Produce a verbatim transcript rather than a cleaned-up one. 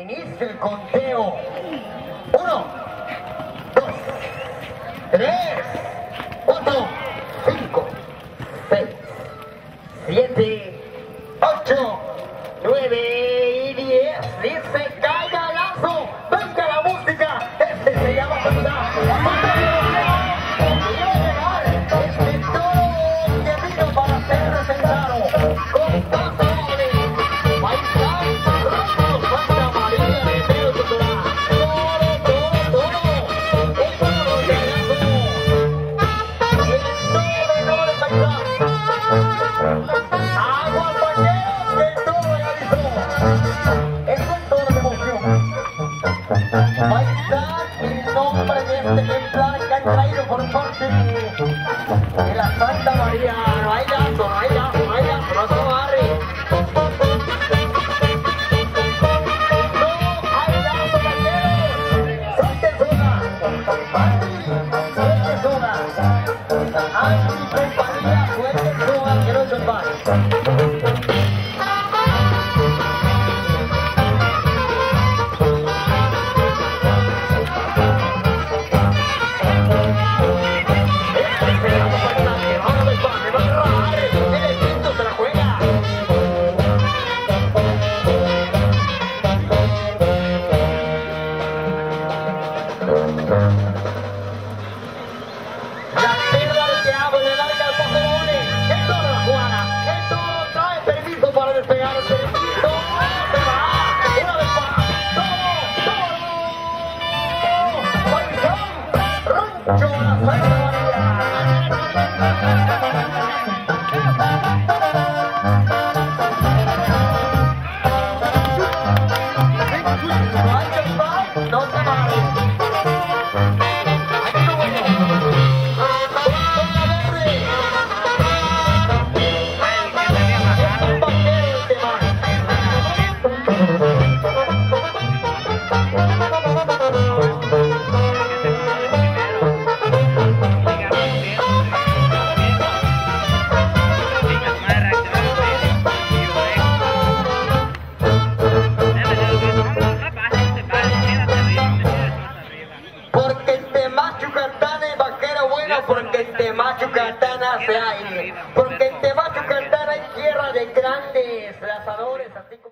inicia el conteo. Uno, dos, tres, cuatro, cinco, seis, siete, ocho, nueve y diez. Dice, caiga lazo, venga la música. Este se llama Saludar. Este todo que vino para ser presentado con pastores, paisanos, rojos, Santa María de Dios, todo, todo, todo, el pueblo de lazo, el todo menor paisanos, agua pañeros que todo realizó. Eso es todo de emoción. Paisán, el nombre de este ejemplar que han traído por parte de la Santa María. No hay gato, no hay gato, no hay gato, no se barre. No hay gato, pañeros. Suelte soga. Suelte soga. Ay, mi compañía, suelte soga, que no se pare. La perla del diablo le larga al papelones. El toro de la Juana. El toro trae permiso para despegar el permiso. Se va. Una vez más. Toro, toro. Paisán. Rancho La Santa María. No se vale. Porque el Temacho Yucatán es vaquero bueno, porque el Temacho Yucatán hace aire, porque el Temacho Yucatán hay tierra de grandes lazadores, así como